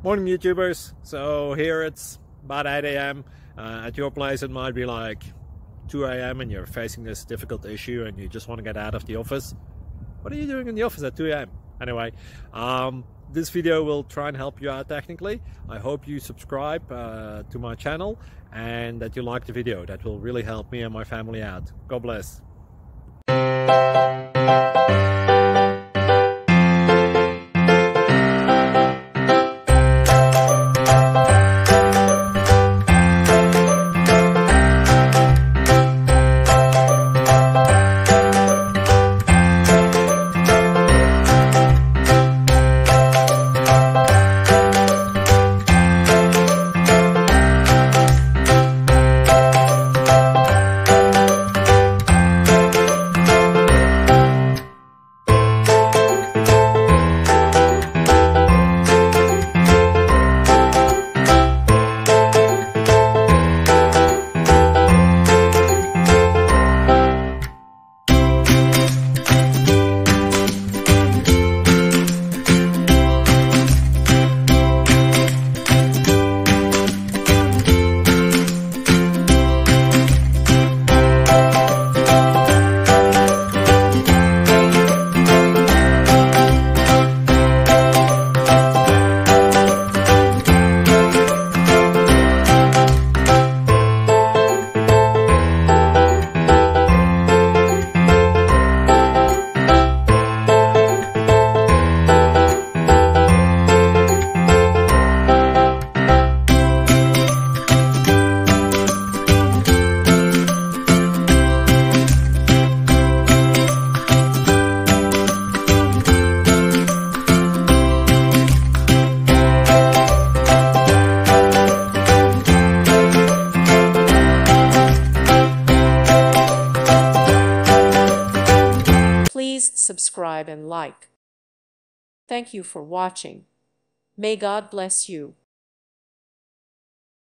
Morning YouTubers. So here it's about 8 a.m. At your place it might be like 2 a.m. and you're facing this difficult issue and you just want to get out of the office. What are you doing in the office at 2 a.m.? Anyway, this video will try and help you out technically. I hope you subscribe to my channel and that you like the video. That will really help me and my family out. God bless. Please subscribe and like. Thank you for watching. May God bless you.